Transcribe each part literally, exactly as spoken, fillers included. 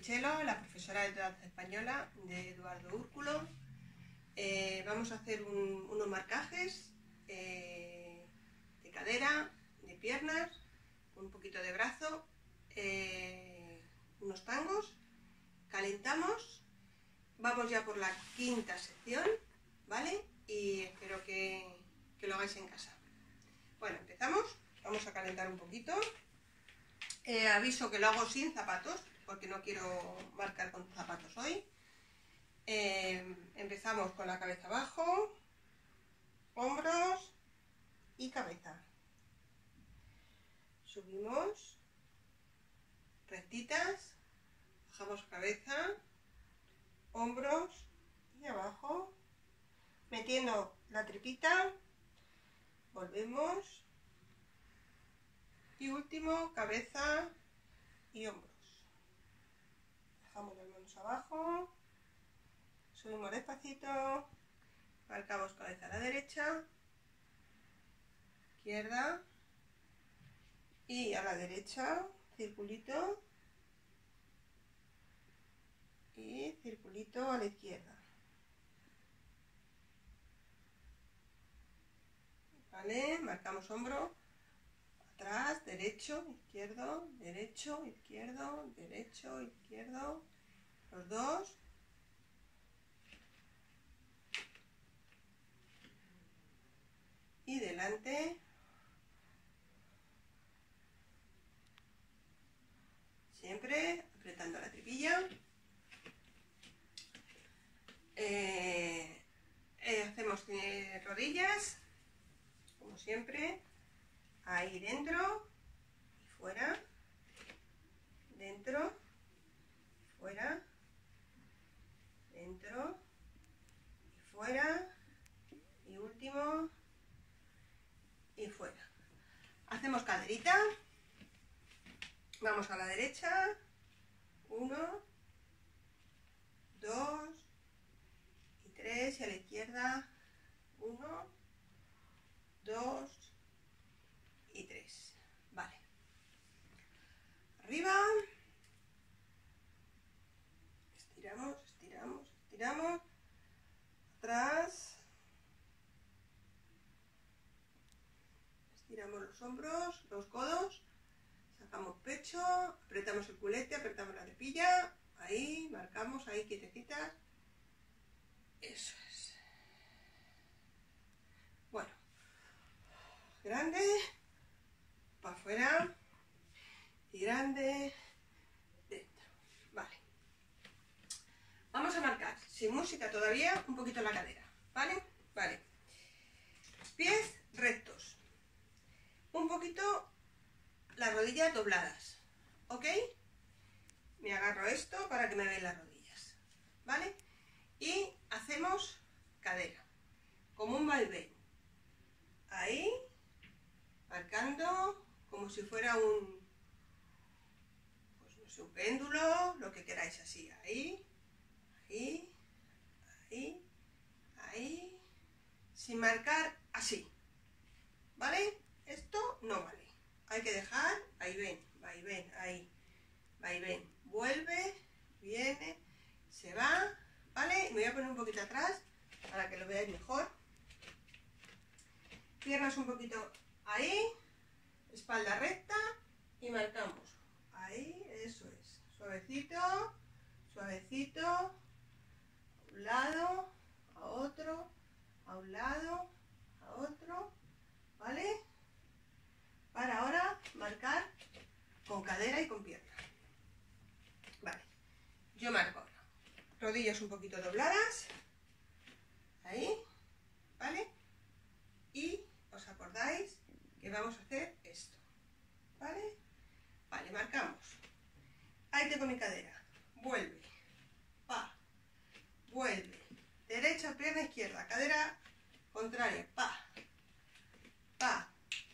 Chelo, la profesora de danza española de Eduardo Úrculo. Eh, vamos a hacer un, unos marcajes eh, de cadera, de piernas, un poquito de brazo, eh, unos tangos. Calentamos, vamos ya por la quinta sección, ¿vale? Y espero que, que lo hagáis en casa. Bueno, empezamos, vamos a calentar un poquito. Eh, aviso que lo hago sin zapatos, porque no quiero marcar con zapatos hoy. Eh, empezamos con la cabeza abajo, hombros y cabeza. Subimos, rectitas, bajamos cabeza, hombros y abajo, metiendo la tripita, volvemos y último, cabeza y hombros. Dejamos las manos abajo, subimos despacito, marcamos cabeza a la derecha, izquierda y a la derecha, circulito y circulito a la izquierda. Vale, marcamos hombro, atrás, derecho, izquierdo, derecho, izquierdo, derecho, izquierdo, los dos. Y delante. Siempre apretando la tripilla. Eh, eh, hacemos eh, rodillas, como siempre. Ahí dentro y fuera, dentro, fuera, dentro y fuera, y último y fuera. Hacemos caderita, vamos a la derecha, uno, dos y tres, y a la izquierda, uno, dos y tres. Vale. Arriba. Estiramos, estiramos, estiramos. Atrás. Estiramos los hombros, los codos. Sacamos pecho. Apretamos el culete, apretamos la tripilla. Ahí, marcamos, ahí quietecitas. Eso es. Bueno. Grande. Para afuera y grande dentro. Vale, vamos a marcar sin música todavía un poquito la cadera, vale vale pies rectos, un poquito las rodillas dobladas, ok, me agarro esto para que me vean las rodillas, vale, y hacemos cadera como un vaivén, ahí marcando como si fuera un, pues no sé, un péndulo, lo que queráis, así, ahí, ahí, ahí, ahí, sin marcar así, ¿vale? Esto no vale, hay que dejar, ahí ven, ahí ven, ahí, ahí ven, vuelve, viene, se va, ¿vale? Me voy a poner un poquito atrás para que lo veáis mejor, piernas un poquito ahí, espalda recta y marcamos. Ahí, eso es. Suavecito, suavecito, a un lado, a otro, a un lado, a otro, ¿vale? Para ahora marcar con cadera y con pierna. Vale, yo marco ahora. Rodillas un poquito dobladas, ahí, ¿vale? Y os acordáis que vamos a hacer esto, ¿vale? Vale, marcamos. Ahí tengo mi cadera. Vuelve. Pa. Vuelve. Derecha, pierna izquierda. Cadera contraria. Pa. Pa.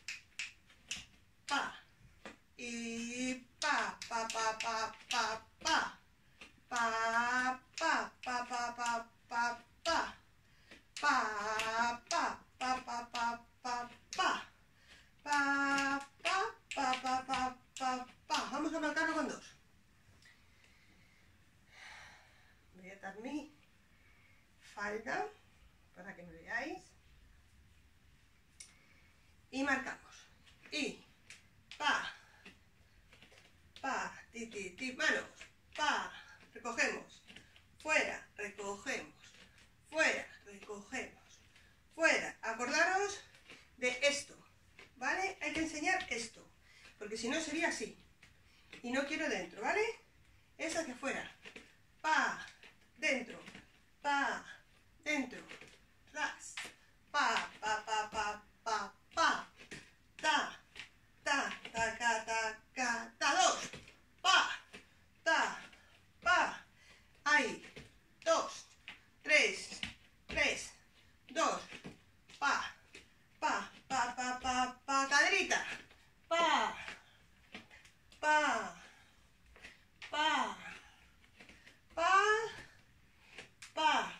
Pa. Y pa. Pa, pa, pa, pa, pa. Pa, pa, pa, pa, pa, pa, pa. Pa, pa, pa, pa, pa, pa, pa. Pa, pa, pa, pa, pa, pa, pa. Vamos a marcarlo con dos. atar mi falda para que me veáis. Y marcamos. Y pa, pa, ti, ti, ti, manos, pa, recogemos, fuera, recogemos, fuera, recogemos, fuera. Acordaros de esto, ¿vale? Hay que enseñar esto, porque si no sería así. Y no quiero dentro, ¿vale? Es hacia afuera. Pa, dentro, pa, dentro, ras, pa, pa, pa, pa, pa, pa, ta, ta, ta, ta, ta, ta, ta, dos, pa, ta, pa, ahí, dos, tres, tres, dos, pa, pa, pa, pa, pa, pa, caderita, pa, pa, pa, pa, pa,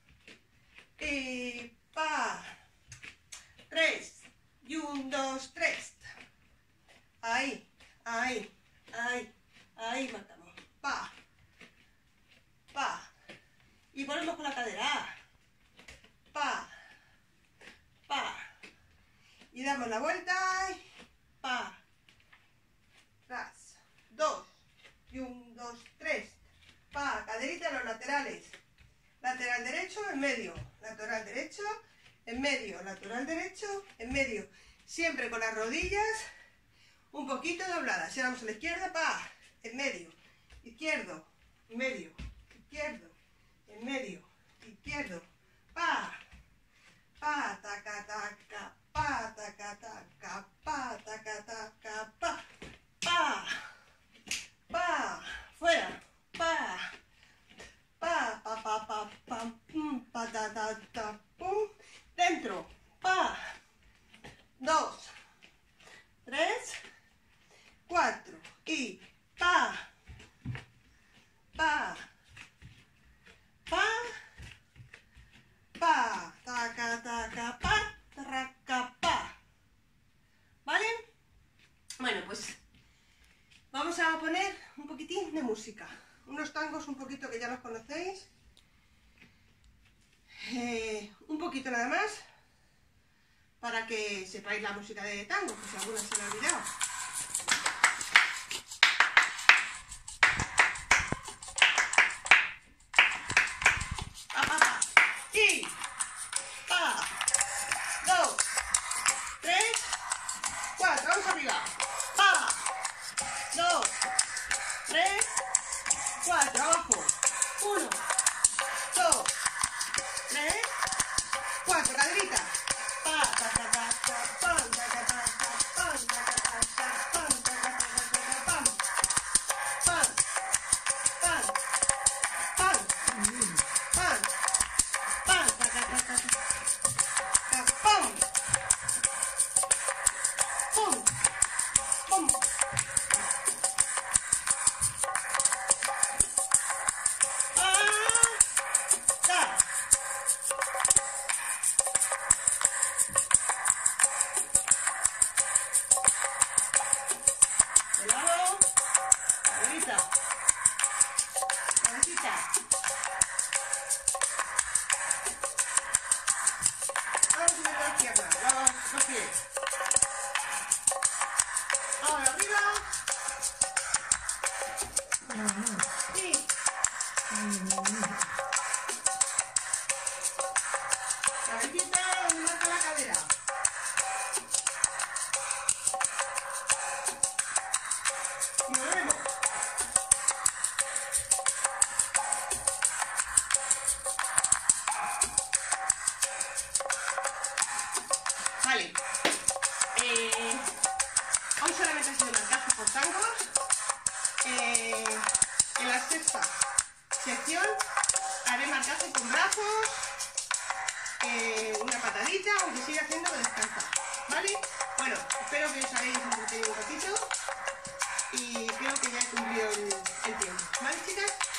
y pa, tres, y un, dos, tres, ahí, ahí, ahí, ahí marcamos, pa, pa, y ponemos con la cadera, pa, pa, y damos la vuelta, pa, tras, dos, y un, dos, tres, pa, caderita en los laterales, lateral derecho, en medio, lateral derecho, en medio, lateral derecho, en medio, siempre con las rodillas un poquito dobladas. Si vamos a la izquierda, pa, en medio, izquierdo, en medio, izquierdo, en medio, izquierdo, pa, pa, taca, taca, pa, taca, taca, pa, taca, taca, pa, pa, pa, fuera, pa, pa, pa, pa, pa, pa, pum, pa, ta, ta, ta, pum, dentro, pa, dos, tres, cuatro, y pa, pa, pa, pa, taca, taca, pa, traca, pa, ¿vale? Bueno, pues vamos a poner un poquitín de música, unos tangos un poquito que ya los conocéis, eh, un poquito nada más, para que sepáis la música de tango, pues si alguna se la ha olvidado. Pa, pa, pa. Y pa, dos, tres, cuatro, vamos arriba. Pa, dos, tres, cuatro, abajo. Uno, dos, tres, cuatro, caderita. Pa, ta, ta, ta, ta, pam, ta, ta, ta, ta, pam, ta, ta, ta, ta, pam, ta, ta, ta, ta, ta, pam, pam, pam, pam, pam, pam, ta, ta, ta, ta, ta, pam, pum, pum, pa, ta. De lado, caderita, cabecita. Ahora subir a la izquierda, lava los pies. Ahora arriba. Y cabecita donde marca la cadera. Y volvemos. Vale. Eh, hoy solamente ha sido marcaje por tangos. Eh, en la sexta sección haré marcaje con brazos, eh, una patadita, aunque siga haciendo descansa. ¿Vale? Bueno, espero que os hayáis entretenido un ratito y creo que ya he cumplido el, el tiempo. ¿Vale, chicas?